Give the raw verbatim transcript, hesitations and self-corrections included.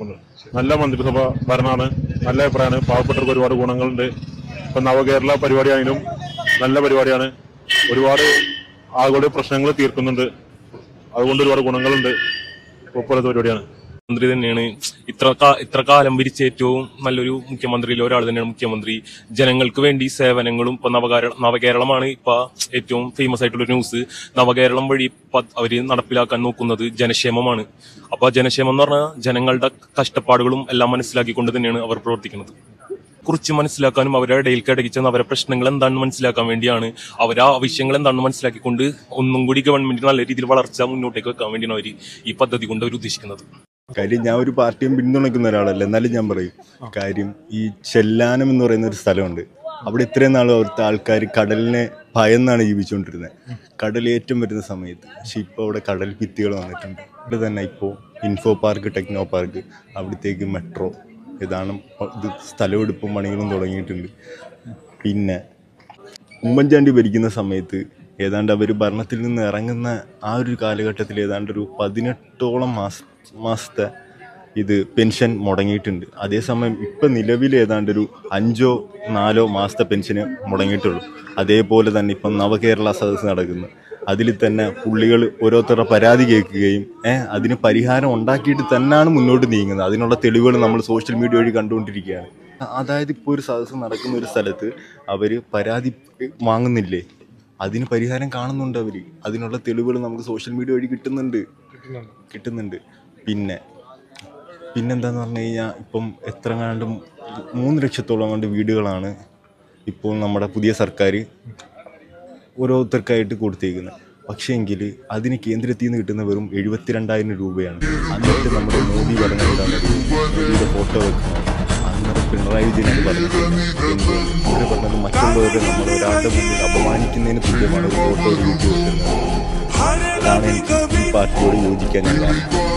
നല്ല മന്ത്രിസഭ ഭരണമാണ്, നല്ല അഭിപ്രായമാണ്. പാവപ്പെട്ടവർക്ക് ഒരുപാട് ഗുണങ്ങളുണ്ട്. ഇപ്പൊ നവകേരള പരിപാടിയായാലും നല്ല പരിപാടിയാണ്. ഒരുപാട് ആളുകളുടെ പ്രശ്നങ്ങൾ തീർക്കുന്നുണ്ട്. അതുകൊണ്ട് ഒരുപാട് ഗുണങ്ങളുണ്ട്. ഉൾപ്പെടുന്ന പരിപാടിയാണ്. മന്ത്രി തന്നെയാണ് ഇത്ര ഇത്ര കാലം ഭരിച്ച ഏറ്റവും നല്ലൊരു മുഖ്യമന്ത്രിയിൽ ഒരാൾ തന്നെയാണ് മുഖ്യമന്ത്രി. ജനങ്ങൾക്ക് വേണ്ടി സേവനങ്ങളും ഇപ്പൊ നവകേരള നവകേരളമാണ് ഇപ്പൊ ഏറ്റവും ഫേമസ് ആയിട്ടുള്ള ന്യൂസ്. നവകേരളം വഴി അവര് നടപ്പിലാക്കാൻ നോക്കുന്നത് ജനക്ഷേമമാണ്. അപ്പൊ ജനക്ഷേമം എന്ന് പറഞ്ഞാൽ ജനങ്ങളുടെ കഷ്ടപ്പാടുകളും എല്ലാം മനസ്സിലാക്കിക്കൊണ്ട് തന്നെയാണ് അവർ പ്രവർത്തിക്കുന്നത്. കുറിച്ച് മനസ്സിലാക്കാനും അവരുടെ ഇടയിൽ കിടക്കിച്ചെന്ന് അവരുടെ പ്രശ്നങ്ങൾ എന്താണെന്ന് മനസ്സിലാക്കാൻ വേണ്ടിയാണ്, അവരുടെ ആവശ്യങ്ങൾ എന്താണെന്ന് മനസ്സിലാക്കിക്കൊണ്ട് ഒന്നും കൂടി ഗവൺമെന്റ് നല്ല രീതിയിൽ വളർച്ച മുന്നോട്ടേക്ക് വെക്കാൻ വേണ്ടിയാണ് അവർ ഈ പദ്ധതി കൊണ്ട് അവർ ഉദ്ദേശിക്കുന്നത്. കാര്യം ഞാൻ ഒരു പാർട്ടിയും പിന്തുണയ്ക്കുന്ന ഒരാളല്ല, എന്നാലും ഞാൻ പറയും കാര്യം ഈ ചെല്ലാനം എന്ന് പറയുന്ന ഒരു സ്ഥലമുണ്ട്. അവിടെ ഇത്രയും നാളും അവിടുത്തെ ആൾക്കാർ കടലിനെ ഭയന്നാണ് ജീവിച്ചുകൊണ്ടിരുന്നത്, കടലേറ്റം വരുന്ന സമയത്ത്. പക്ഷെ ഇപ്പോൾ അവിടെ കടൽ ഭിത്തികൾ വന്നിട്ടുണ്ട്. ഇവിടെ തന്നെ ഇപ്പോൾ ഇൻഫോ പാർക്ക്, ടെക്നോ പാർക്ക്, അവിടത്തേക്ക് മെട്രോ, ഇതാണ് ഇത് സ്ഥലമെടുപ്പും പണികളും തുടങ്ങിയിട്ടുണ്ട്. പിന്നെ ഉമ്മൻചാണ്ടി ഭരിക്കുന്ന സമയത്ത് ഏതാണ്ട് അവർ ഭരണത്തിൽ നിന്ന് ഇറങ്ങുന്ന ആ ഒരു കാലഘട്ടത്തിൽ ഏതാണ്ട് ഒരു പതിനെട്ടോളം മാസ മാസത്തെ ഇത് പെൻഷൻ മുടങ്ങിയിട്ടുണ്ട്. അതേസമയം ഇപ്പം നിലവിൽ ഏതാണ്ടൊരു അഞ്ചോ നാലോ മാസത്തെ പെൻഷന് മുടങ്ങിയിട്ടുള്ളൂ. അതേപോലെ തന്നെ ഇപ്പം നവകേരള സദസ്സ് നടക്കുന്നു. അതിൽ തന്നെ പുള്ളികൾ ഓരോരുത്തരുടെ പരാതി കേൾക്കുകയും ഏഹ് അതിന് പരിഹാരം ഉണ്ടാക്കിയിട്ട് തന്നെയാണ് മുന്നോട്ട് നീങ്ങുന്നത്. അതിനുള്ള തെളിവുകൾ നമ്മൾ സോഷ്യൽ മീഡിയ വഴി കണ്ടുകൊണ്ടിരിക്കുകയാണ്. അതായത് ഇപ്പോൾ ഒരു സദസ്സ് നടക്കുന്ന ഒരു സ്ഥലത്ത് അവർ പരാതി വാങ്ങുന്നില്ലേ, അതിന് പരിഹാരം കാണുന്നുണ്ട് അവർ. അതിനുള്ള തെളിവുകൾ നമുക്ക് സോഷ്യൽ മീഡിയ വഴി കിട്ടുന്നുണ്ട് കിട്ടുന്നുണ്ട് പിന്നെ പിന്നെന്താന്ന് പറഞ്ഞു കഴിഞ്ഞാൽ ഇപ്പം എത്ര കണ്ടും മൂന്ന് ലക്ഷത്തോളം കണ്ട് വീടുകളാണ് ഇപ്പോൾ നമ്മുടെ പുതിയ സർക്കാർ ഓരോരുത്തർക്കായിട്ട് കൊടുത്തേക്കുന്നത്. പക്ഷേ എങ്കിൽ അതിന് കേന്ദ്രത്തിൽ നിന്ന് കിട്ടുന്ന വെറും എഴുപത്തിരണ്ടായിരം രൂപയാണ്. എന്നിട്ട് നമ്മുടെ മോദി പറഞ്ഞിട്ടാണ് മോദിയുടെ ഫോട്ടോ വെക്കുന്നത്. അന്നേരം പിണറായി വിജയൻ പറഞ്ഞത് എന്ത് ഇവിടെ പറഞ്ഞത് മറ്റുള്ളവരെ നമ്മൾ ഒരാളുടെ മുന്നിൽ അപമാനിക്കുന്നതിന് തുല്യമാണ് ഫോട്ടോ വീട്ടിൽ വെക്കുന്നത്. അതാണ് എനിക്ക് ഈ പാർട്ടിയോട് യോജിക്കാൻ ഞാൻ